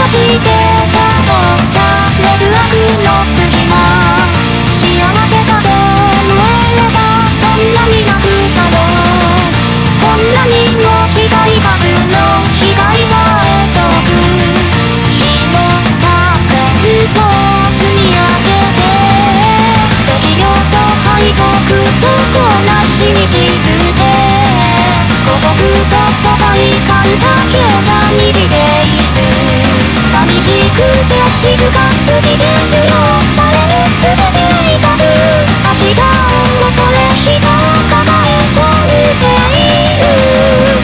してたどった劣悪の隙間、幸せかと思えればこんなに泣くかと、こんなにも近いはずの光さえ遠く、日の影を積み上げて赤量と敗北そこなしに沈んで、孤独と疎外感だけが虹でいる。寂しくて静かすぎて強される全て痛く、明日を恐れ膝を抱え込んでいる。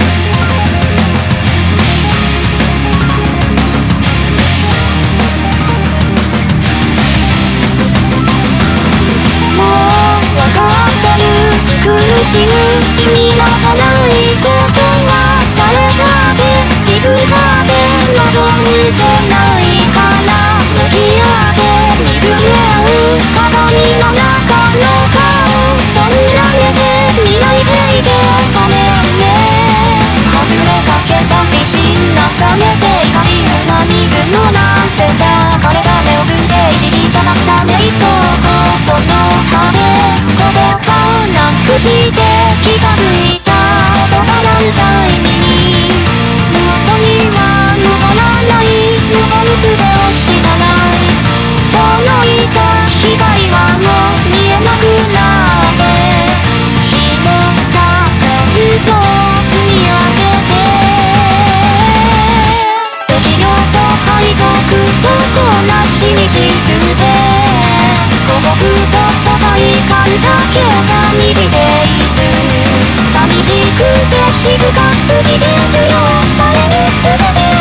もうわかってる、苦しむ意味などないことは誰かで自分まで望んでないから、向き合って見つめ合う鏡の中の顔、そんな目で見ないでいてごめんね。外れかけた自信なためて怒りぬな水のなんせだ、枯れた目を摘んでいじりたかった瞑想言葉で言葉をなくして気がついた言葉なんだ意味に、元には戻らない、戻る術を知らない、届いた光はもう見えなくなって、日の影を積み上げて赤量と敗北そこなしに沈んで、孤独と疎外感だけが虹でいる。寂しくて静かすぎて強される全て